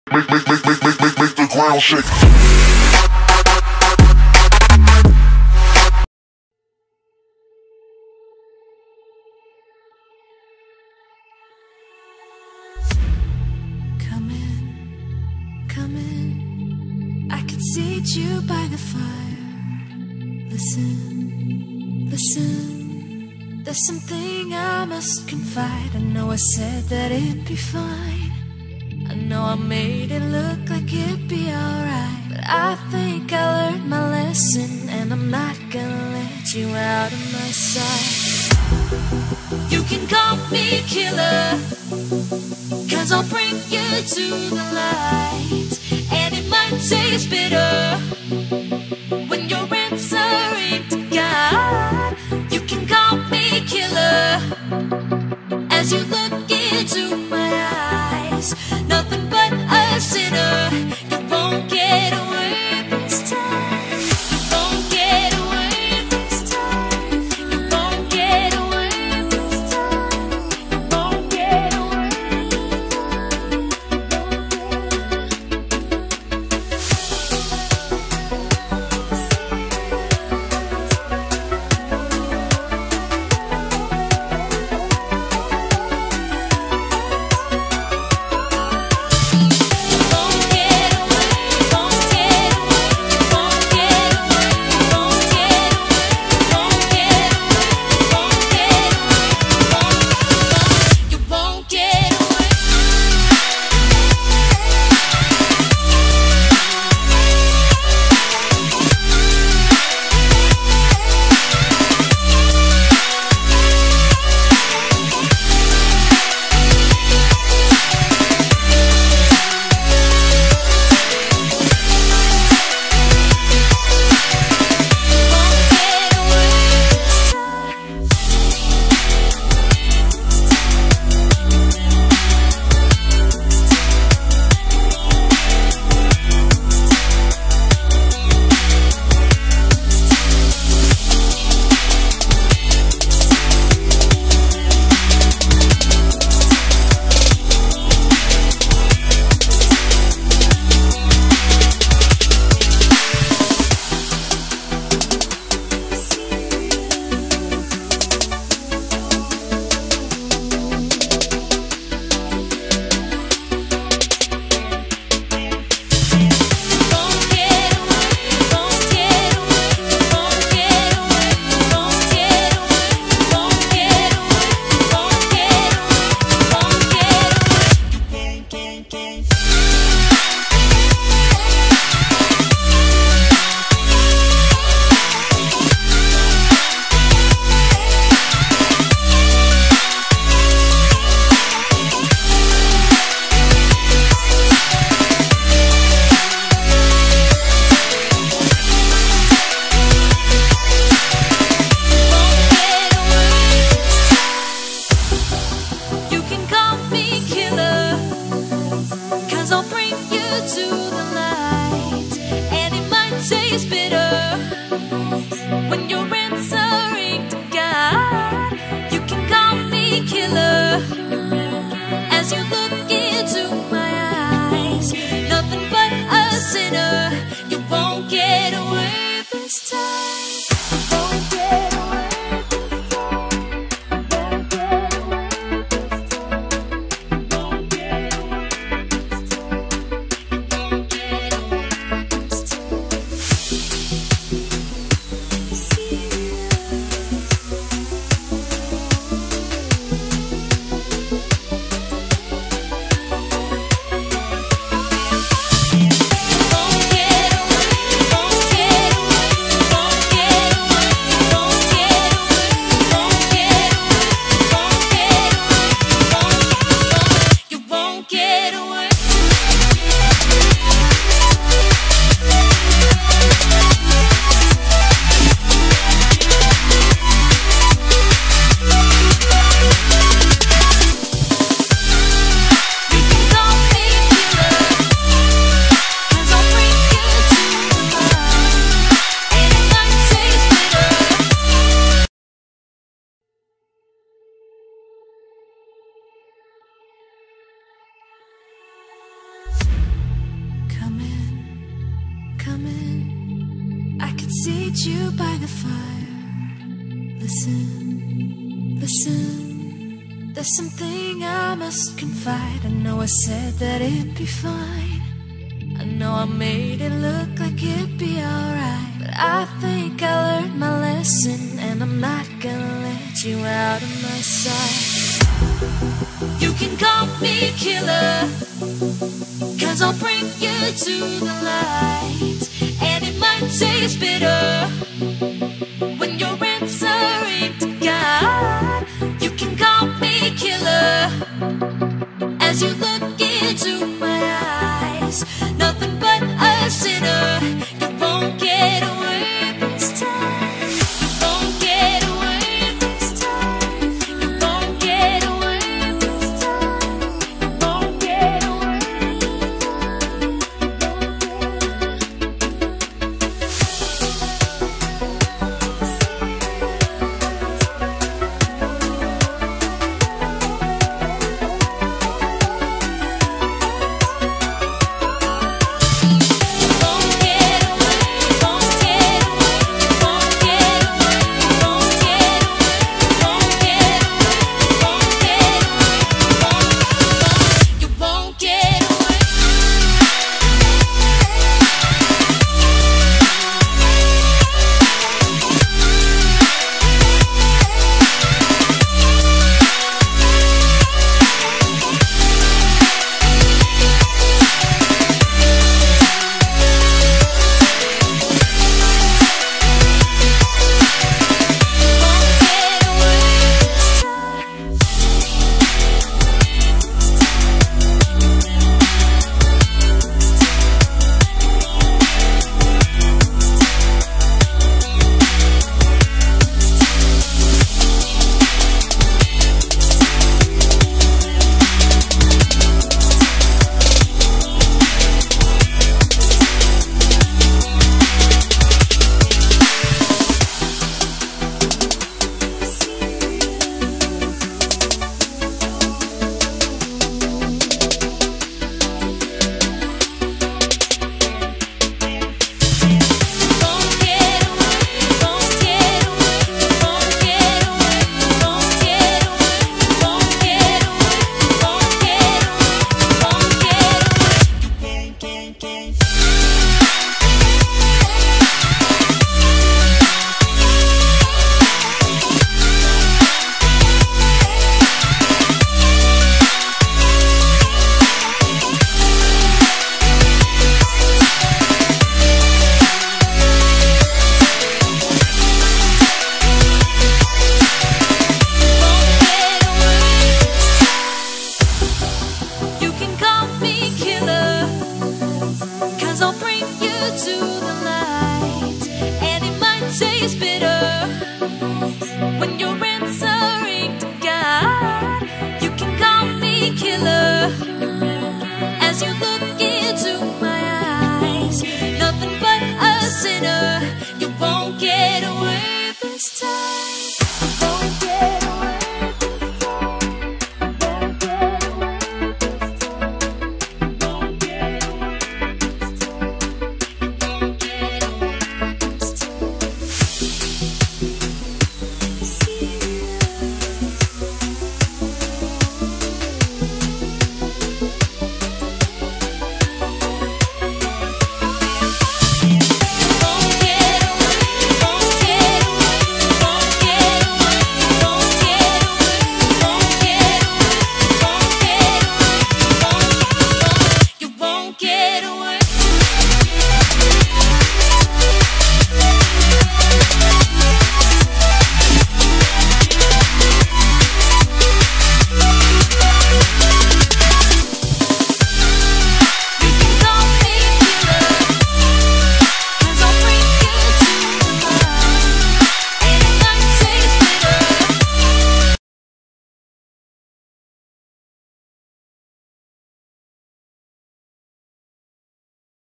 Make the ground shake. Come in, I can seat you by the fire. Listen, there's something I must confide. I know I said that it'd be fine. I know I made it look like it'd be alright, but I think I learned my lesson, and I'm not gonna let you out of my sight. You can call me killer, 'cause I'll bring you to the light. And it might taste bitter when you're answering to God. You can call me killer as you look into my eyes. Nothing but a sinner. You won't get away this time. You won't get away this time. You won't get away this time. You won't get away. coming. I could seat you by the fire. Listen, listen. There's something I must confide. I know I said that it'd be fine. I know I made it look like it'd be alright, but I think I learned my lesson, and I'm not gonna let you out of my sight. You can call me killer, 'cause I'll bring you to the light. And it might taste bitter